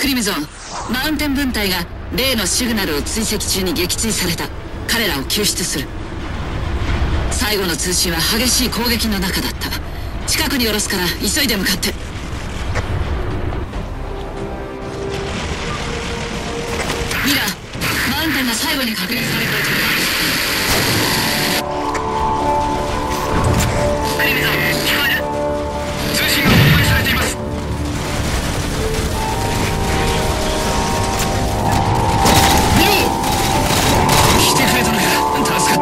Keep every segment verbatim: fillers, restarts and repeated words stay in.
クリムゾン、マウンテン分隊が例のシグナルを追跡中に撃墜された。彼らを救出する。最後の通信は激しい攻撃の中だった。近くに下ろすから急いで向かって。ミラー、マウンテンが最後に確認された。クリムゾン、聞こえる？通信が崩壊されています。見ろ！来てくれたのか。助かった。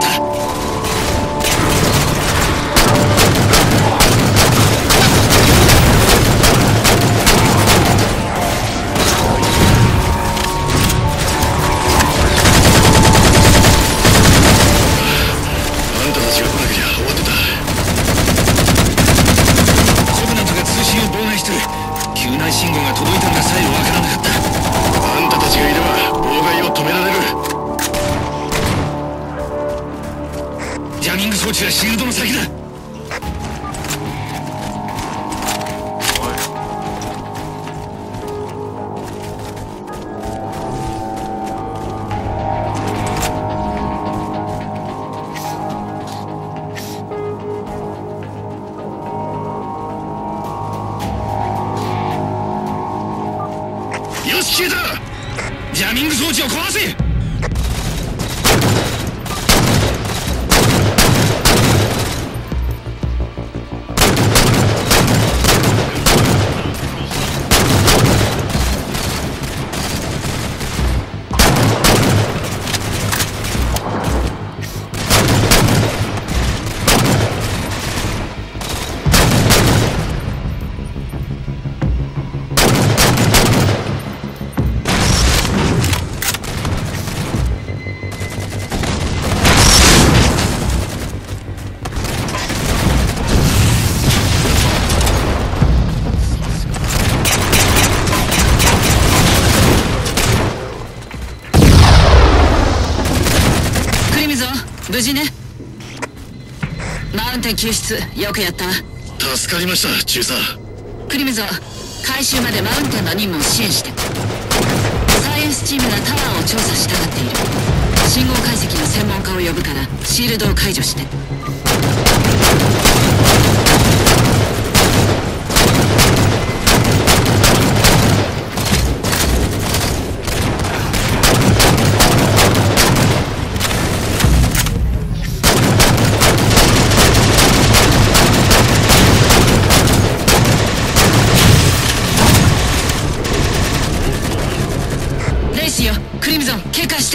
救難信号が届いたのがさえわからなかった。あんたたちがいれば妨害を止められる。ジャミング装置はシールドの先だ。よし、消えた。ジャミング装置を壊せ。無事ね。マウンテン救出よくやったわ。助かりました、中佐。クリムゾン、回収までマウンテンの任務を支援して。サイエンスチームがタワーを調査したがっている。信号解析の専門家を呼ぶからシールドを解除して。クリムゾン、警戒して。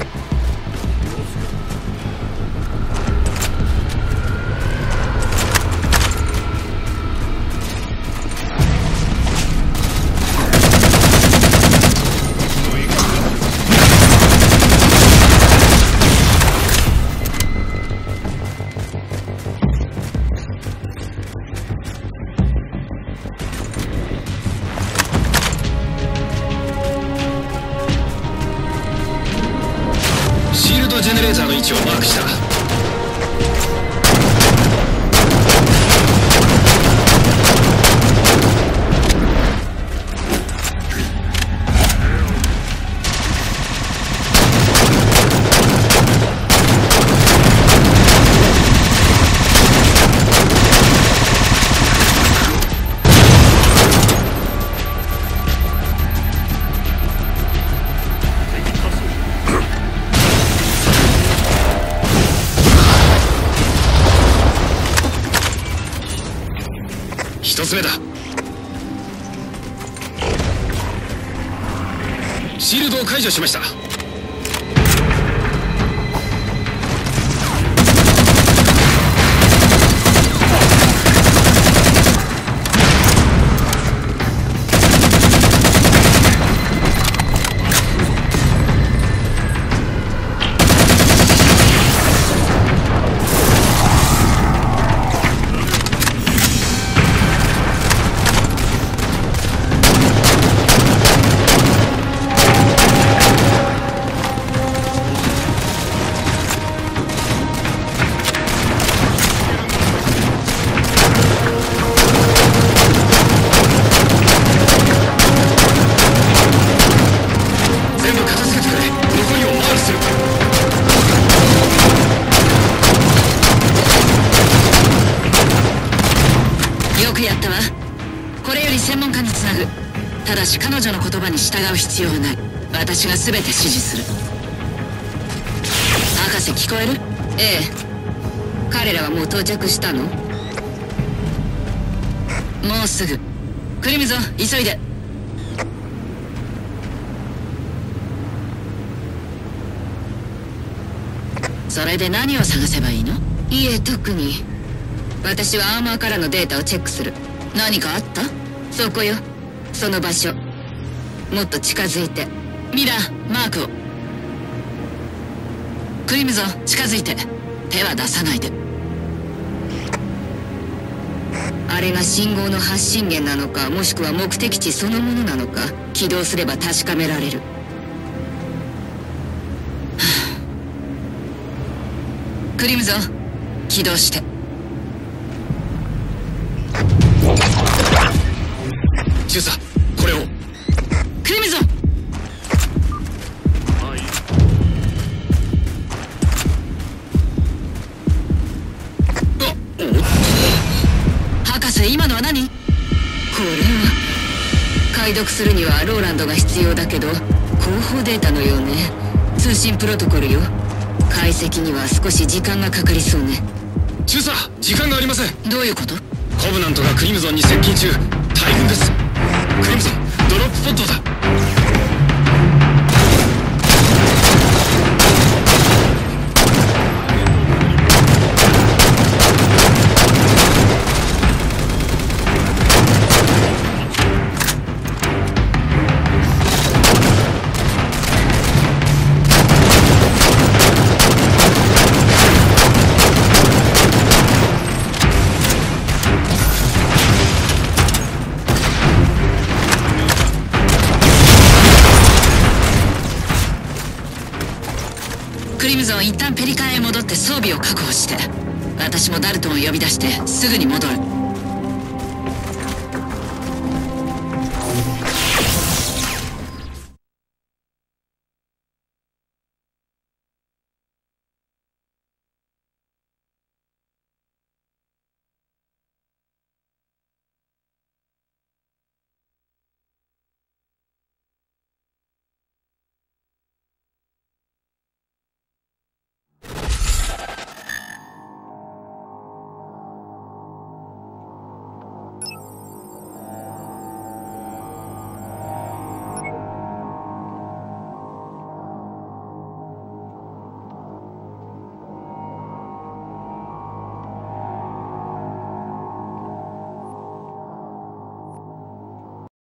ジェネレーターの位置をマークした。一つ目だ。シールドを解除しました。 くやったわ。これより専門家につなぐ。ただし彼女の言葉に従う必要はない。私が全て指示する。博士聞こえる？ええ。彼らはもう到着したの？もうすぐ。クリムゾン、急いで。それで何を探せばいいの？いえ、特に。私はアーマーからのデータをチェックする。何かあった？そこよ。その場所。もっと近づいて。ミラー、マークを。クリムゾン、近づいて。手は出さないで。あれが信号の発信源なのか、もしくは目的地そのものなのか、起動すれば確かめられる。クリムゾン、起動して。 中佐、これを。 クリムゾン。 はい。あ、お。 博士、今のは何？これは解読するにはローランドが必要だけど、広報データのようね。通信プロトコルよ。解析には少し時間がかかりそうね。 中佐、時間がありません。 どういうこと？ コブナントがクリムゾンに接近中。大軍です。クリムゾン、ドロップポットだ。 クリムゾン、一旦ペリカンへ戻って装備を確保して。私もダルトンを呼び出してすぐに戻る。